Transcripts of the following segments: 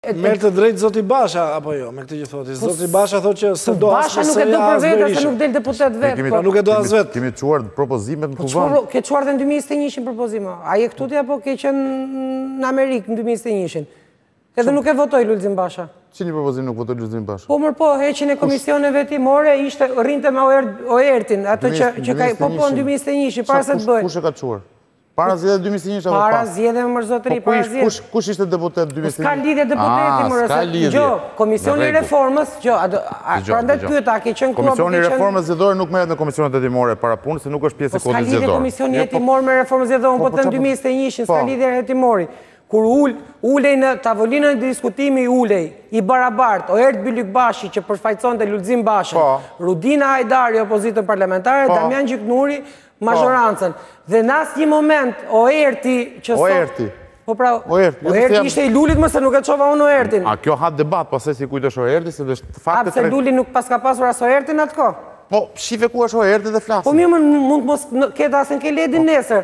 Merë të drejtë Zoti Basha, apo jo, me këtë që thoti. Zoti Basha thot që se do Basha nuk e do për vetë, se nuk del deputet vetë. Pa nuk e do as vetë. Kemi quar propozimet në kuvend. Ke quar dhe në 2021 propozime. A je këtu apo ke qenë në Amerikë në 2021? Edhe nuk e votoj Lulzim Basha. Cili propozim nuk votoj Lulzim Basha? Po mërë po, heqin e komisioneve timore, ishte rrinte me OERT-in, atë që ka po në 2021, para se të bëjë. Kush e ka quar? Para zgjedhjeve 2021 apo para zgjedhjeve më zotëri, para zgjedhjeve. Kush ishte deputet 2021? Ska lidhje deputeti më rëse. Gjo, Komisioni i Reformës, prandaj pyeta, ke qenë klub... Komisioni i Reformës zgjedhore nuk merret në komisionet hetimore para punës, se nuk është pjesë e kodit zgjedhor. Ska lidhje Komisioni hetimor me Reformën zgjedhore, po të në 2021, ska lidhje hetimori. Kur ulej në tavolinën e diskutimi i barabart, OERT Bylyk Bashi që përfaqësonte Lulzim Bashën, Rudina Hajdari opozitën parlamentare, Damian Gjiknuri mazhorancën. Dhe në asnjë moment OERT-i që OERT-i. Po pra, OERT-i ishte i Lulit më se nuk e çova unë OERT-in. A kjo ha debat pastaj si kujtosh OERT-i se është fakte. Se Luli nuk pas ka pasur as OERT-in atko. Po, shife ku është OERT-i dhe flasin. Po mirë, mund mos ketë asën ke ledin nesër.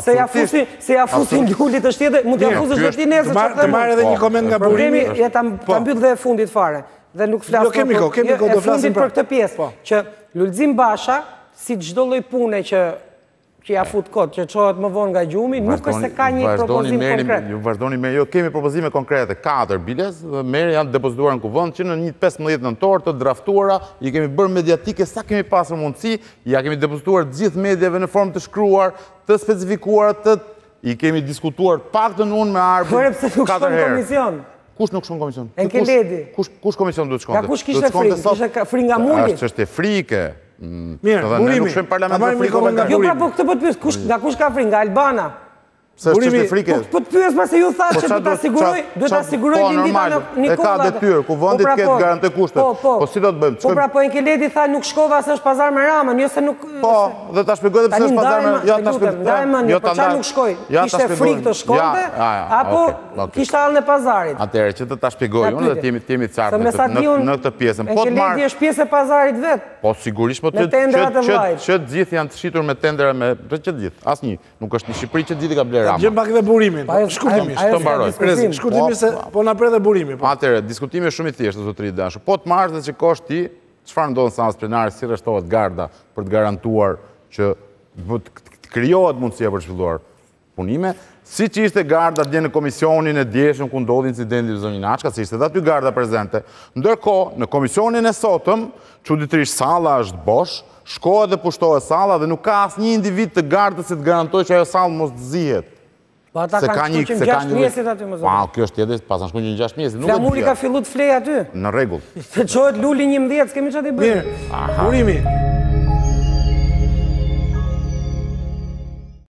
Se ja fusin Lulit është tjetë, mund t'ja fusësh dhe ti nesër. Të marrë edhe një koment nga burimi. Problemi, ta mbyll dhe e fundit fare. Dhe nuk flasë e fundit për këtë pjesë. Që Lulzim Basha, si çdo lloj pune që ja fut kot, që qohet më vonë nga gjumi, nuk është se ka një propozim konkret. Vazhdoni me, jo, kemi propozime konkrete, 4 biles, merë janë depozituar në kuvend, që në një 15 nëntor të draftuara, i kemi bërë mediatike, sa kemi pasur mundësi, ja kemi depozituar gjithë medjave në formë të shkruar, të specifikuar, i kemi diskutuar pak të unë me Arbin 4 herë. Pse nuk shkon komision? Kush nuk shkon komision? Enkeledi. Kush komision duhet shkonte? Ka kush kishte frikë? Kishte frikë nga Muli? Është frike. Mirë, burimi. Ta marrim një koment nga burimi. Jo, pra, po këtë po të pyes, nga kush ka frikë? Nga Albana? Se është çështë frike. Po të pyes pasi ju thash që duhet ta siguroj lindita në Nikola. E ka detyrë, kuvendit ketë garante kushte. Po si do të bëjmë? Po pra, po Enkeledi tha nuk shkova se është pazar me Ramën, jo se nuk... Po, dhe ta shpjegoj edhe pse është pazar me... Ja, ta shpjegoj. Po çfarë nuk shkoj? Ishte frikë të shkonte apo kishte hallën e pazarit? Atëherë që ta shpjegoj unë dhe të jemi të qartë në këtë pjesën. Enkeledi është pjesë e pazarit vet. Po sigurisht, po që gjithë janë të shitur me tendera me që gjithë. Asnjë, nuk është në Shqipëri që gjithë ka bler Rama. Gjem pak dhe burimin, shkurtimisht. Të mbaroj. Shkurtimisht se po na pre dhe burimi. Atëherë, diskutimi është shumë i thjeshtë, zotëri dashur. Po të marrësh dhe që kosh ti, çfarë ndodh në seancë plenare, si rreshtohet garda për të garantuar që krijohet mundësia për të zhvilluar punime, siç ishte garda dje në komisionin e djeshëm ku ndodhi incidenti në zonën Açka, si ishte dhe aty garda prezente. Ndërkohë, në komisionin e sotëm, çuditërisht salla është bosh, shkohet dhe pushtohet salla dhe nuk ka asnjë individ të gardës që të garantojë që ajo sallë mos të zihet. Po ata kanë shkuar 6 mjesit aty më zonë. Kjo është tjetër, pas kanë shkuar 6 mjesit. Flamuri ka filluar të flejë aty. Në rregull. Se çohet Luli 11, s'kemi çfarë të bëjmë. Mirë, burimi.